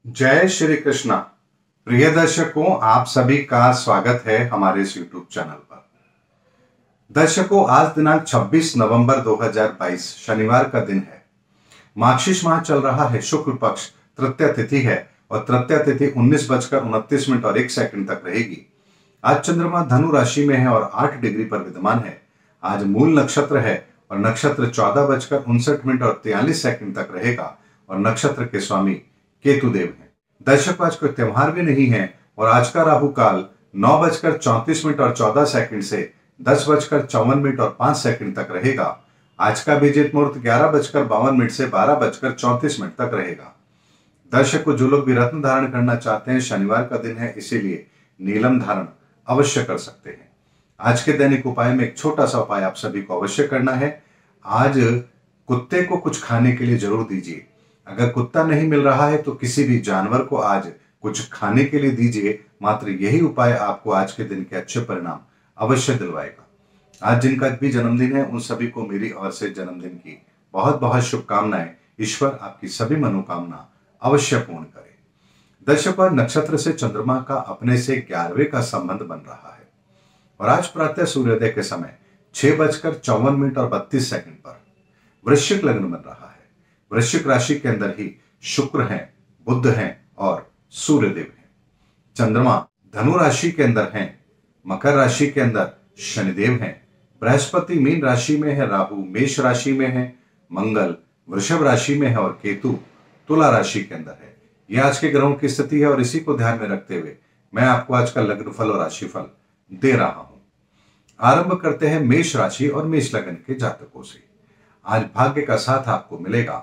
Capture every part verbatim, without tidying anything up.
जय श्री कृष्णा। प्रिय दर्शकों, आप सभी का स्वागत है हमारे इस यूट्यूब चैनल पर। दर्शकों, आज दिनांक छब्बीस नवंबर दो हज़ार बाईस शनिवार का दिन है। मार्गशीर्ष माह चल रहा है, शुक्ल पक्ष तृतीया तिथि है और तृतीया तिथि उन्नीस बजकर उनतीस मिनट और एक सेकंड तक रहेगी। आज चंद्रमा धनु राशि में है और आठ डिग्री पर विद्यमान है। आज मूल नक्षत्र है और नक्षत्र चौदह बजकर उनसठ मिनट और तैंतालीस सेकंड तक रहेगा और नक्षत्र के स्वामी केतुदेव हैं। दर्शकों, आज कोई त्योहार भी नहीं है और आज का राहु काल नौ बजकर चौंतीस मिनट और चौदह सेकंड से दस बजकर चौवन मिनट और पांच सेकंड तक रहेगा। आज का अभिजीत मुहूर्त ग्यारह बजकर बावन मिनट से बारह बजकर चौंतीस मिनट तक रहेगा। दर्शकों, जो लोग भी रत्न धारण करना चाहते हैं, शनिवार का दिन है, इसीलिए नीलम धारण अवश्य कर सकते हैं। आज के दैनिक उपाय में एक छोटा सा उपाय आप सभी को अवश्य करना है। आज कुत्ते को कुछ खाने के लिए जरूर दीजिए। अगर कुत्ता नहीं मिल रहा है तो किसी भी जानवर को आज कुछ खाने के लिए दीजिए। मात्र यही उपाय आपको आज के दिन के अच्छे परिणाम अवश्य दिलवाएगा। आज जिनका भी जन्मदिन है, उन सभी को मेरी ओर से जन्मदिन की बहुत बहुत शुभकामनाएं। ईश्वर आपकी सभी मनोकामना अवश्य पूर्ण करे। दर्शकों, नक्षत्र से चंद्रमा का अपने से ग्यारहवें का संबंध बन रहा है और आज प्रातः सूर्योदय के समय छह बजकर चौवन मिनट और बत्तीस सेकंड पर वृश्चिक लग्न बन रहा है। वृश्चिक राशि के अंदर ही शुक्र हैं, बुध हैं और सूर्यदेव हैं। चंद्रमा धनु राशि के अंदर हैं, मकर राशि के अंदर शनिदेव हैं, बृहस्पति मीन राशि में है, राहु मेष राशि में है, मंगल वृषभ राशि में है और केतु तुला राशि के अंदर है। यह आज के ग्रहों की स्थिति है और इसी को ध्यान में रखते हुए मैं आपको आज का लग्न फल और राशिफल दे रहा हूं। आरंभ करते हैं मेष राशि और मेष लग्न के जातकों से। आज भाग्य का साथ आपको मिलेगा।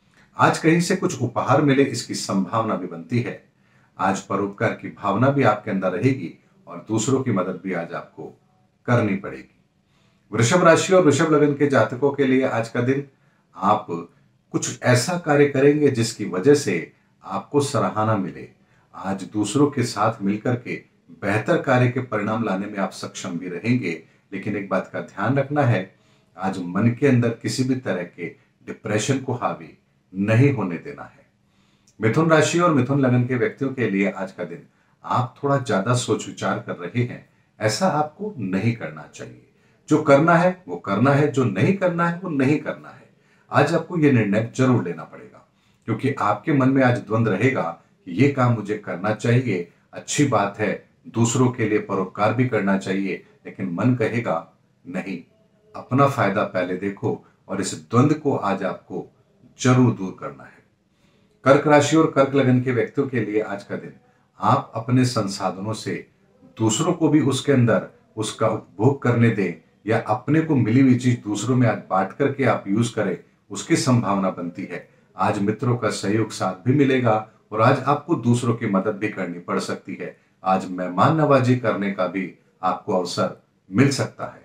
आज कहीं से कुछ उपहार मिले, इसकी संभावना भी बनती है। आज परोपकार की भावना भी आपके अंदर रहेगी और दूसरों की मदद भी आज आपको करनी पड़ेगी। वृषभ राशि और वृषभ लग्न के जातकों के लिए आज का दिन आप कुछ ऐसा कार्य करेंगे जिसकी वजह से आपको सराहना मिले। आज दूसरों के साथ मिलकर के बेहतर कार्य के परिणाम लाने में आप सक्षम भी रहेंगे। लेकिन एक बात का ध्यान रखना है, आज मन के अंदर किसी भी तरह के डिप्रेशन को हावी नहीं होने देना है। मिथुन राशि और मिथुन लग्न के व्यक्तियों के लिए आज का दिन आप थोड़ा ज्यादा सोच विचार कर रहे हैं। ऐसा आपको नहीं करना चाहिए। जो करना है वो करना है, जो नहीं करना है वो नहीं करना है। आज आपको ये निर्णय जरूर लेना पड़ेगा क्योंकि आपके मन में आज द्वंद्व रहेगा कि ये काम मुझे करना चाहिए, अच्छी बात है, दूसरों के लिए परोपकार भी करना चाहिए, लेकिन मन कहेगा नहीं, अपना फायदा पहले देखो। और इस द्वंद्व को आज आपको जरूर दूर करना है। कर्क राशि और कर्क लग्न के व्यक्तियों के लिए आज का दिन आप अपने संसाधनों से दूसरों को भी उसके अंदर उसका उपभोग करने दें या अपने को मिली हुई चीज दूसरों में आज बांट करके आप यूज करें, उसकी संभावना बनती है। आज मित्रों का सहयोग साथ भी मिलेगा और आज आपको दूसरों की मदद भी करनी पड़ सकती है। आज मेहमान नवाजी करने का भी आपको अवसर मिल सकता है।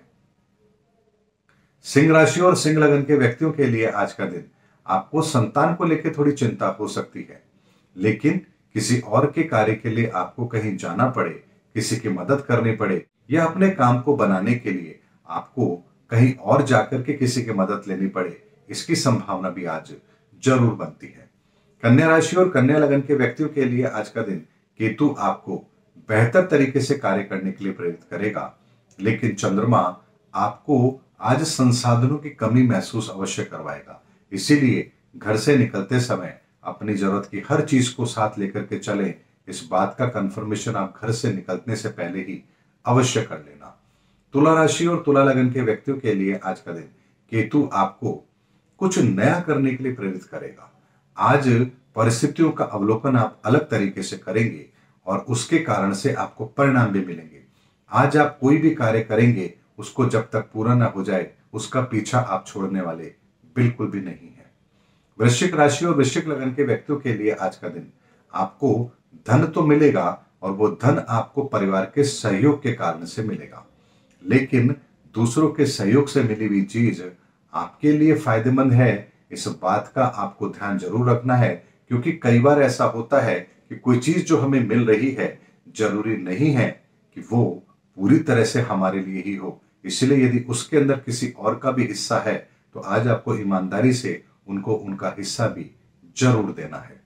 सिंह राशि और सिंह लग्न के व्यक्तियों के लिए आज का दिन आपको संतान को लेकर थोड़ी चिंता हो सकती है, लेकिन किसी और के कार्य के लिए आपको कहीं जाना पड़े, किसी की मदद करनी पड़े या अपने काम को बनाने के लिए आपको कहीं और जाकर के किसी की मदद लेनी पड़े, इसकी संभावना भी आज जरूर बनती है। कन्या राशि और कन्या लग्न के व्यक्तियों के लिए आज का दिन केतु आपको बेहतर तरीके से कार्य करने के लिए प्रेरित करेगा, लेकिन चंद्रमा आपको आज संसाधनों की कमी महसूस अवश्य करवाएगा। इसीलिए घर से निकलते समय अपनी जरूरत की हर चीज को साथ लेकर के चलें। इस बात का कंफर्मेशन आप घर से निकलने से पहले ही अवश्य कर लेना। तुला राशि और तुला लग्न के व्यक्तियों के लिए आज का दिन केतु आपको कुछ नया करने के लिए प्रेरित करेगा। आज परिस्थितियों का अवलोकन आप अलग तरीके से करेंगे और उसके कारण से आपको परिणाम भी मिलेंगे। आज आप कोई भी कार्य करेंगे, उसको जब तक पूरा ना हो जाए उसका पीछा आप छोड़ने वाले बिल्कुल भी नहीं है। वृश्चिक राशि और वृश्चिक लग्न के व्यक्तियों के लिए आज का दिन आपको धन तो मिलेगा और वो धन आपको परिवार के सहयोग के कारण से मिलेगा, लेकिन दूसरों के सहयोग से मिली हुई चीज आपके लिए फायदेमंद है। इस बात का आपको ध्यान जरूर रखना है क्योंकि कई बार ऐसा होता है कि कोई चीज जो हमें मिल रही है जरूरी नहीं है कि वो पूरी तरह से हमारे लिए ही हो। इसलिए यदि उसके अंदर किसी और का भी हिस्सा है तो आज आपको ईमानदारी से उनको उनका हिस्सा भी जरूर देना है।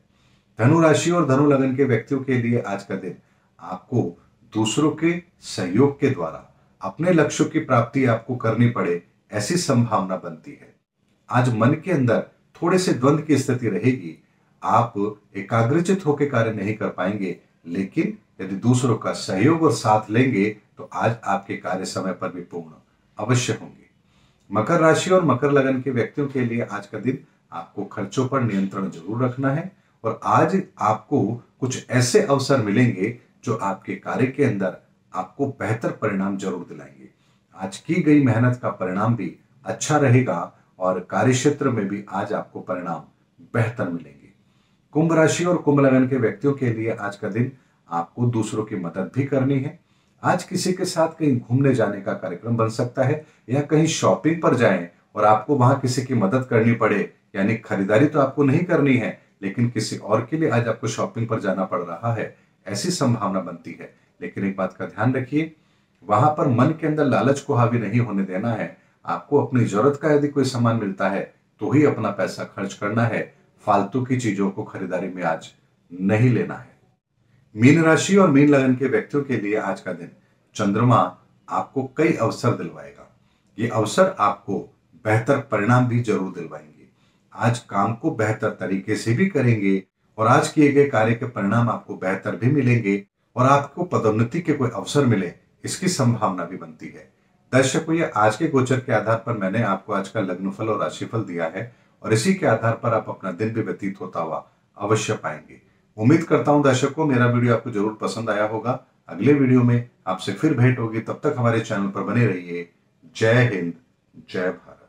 धनु राशि और धनु लगन के व्यक्तियों के लिए आज का दिन आपको दूसरों के सहयोग के द्वारा अपने लक्ष्यों की प्राप्ति आपको करनी पड़े, ऐसी संभावना बनती है। आज मन के अंदर थोड़े से द्वंद्व की स्थिति रहेगी। आप एकाग्रचित होकर कार्य नहीं कर पाएंगे, लेकिन यदि दूसरों का सहयोग और साथ लेंगे तो आज आपके कार्य समय पर भी पूर्ण अवश्य होंगे। मकर राशि और मकर लगन के व्यक्तियों के लिए आज का दिन आपको खर्चों पर नियंत्रण जरूर रखना है और आज आपको कुछ ऐसे अवसर मिलेंगे जो आपके कार्य के अंदर आपको बेहतर परिणाम जरूर दिलाएंगे। आज की गई मेहनत का परिणाम भी अच्छा रहेगा और कार्य क्षेत्र में भी आज आपको परिणाम बेहतर मिलेंगे। कुंभ राशि और कुंभ लगन के व्यक्तियों के लिए आज का दिन आपको दूसरों की मदद भी करनी है। आज किसी के साथ कहीं घूमने जाने का कार्यक्रम बन सकता है या कहीं शॉपिंग पर जाएं और आपको वहां किसी की मदद करनी पड़े, यानी खरीदारी तो आपको नहीं करनी है लेकिन किसी और के लिए आज आपको शॉपिंग पर जाना पड़ रहा है, ऐसी संभावना बनती है। लेकिन एक बात का ध्यान रखिए, वहां पर मन के अंदर लालच को हावी नहीं होने देना है। आपको अपनी जरूरत का यदि कोई सामान मिलता है तो ही अपना पैसा खर्च करना है, फालतू की चीजों को खरीदारी में आज नहीं लेना है। मीन राशि और मीन लगन के व्यक्तियों के लिए आज का दिन चंद्रमा आपको कई अवसर दिलवाएगा। ये अवसर आपको बेहतर परिणाम भी जरूर दिलवाएंगे। आज काम को बेहतर तरीके से भी करेंगे और आज किए गए कार्य के परिणाम आपको बेहतर भी मिलेंगे और आपको पदोन्नति के कोई अवसर मिले, इसकी संभावना भी बनती है। दर्शकों, ये आज के गोचर के आधार पर मैंने आपको आज का लग्नफल और राशिफल दिया है और इसी के आधार पर आप अपना दिन भी व्यतीत होता हुआ अवश्य पाएंगे। उम्मीद करता हूं दर्शकों मेरा वीडियो आपको जरूर पसंद आया होगा। अगले वीडियो में आपसे फिर भेंट होगी, तब तक हमारे चैनल पर बने रहिए। जय हिंद, जय भारत।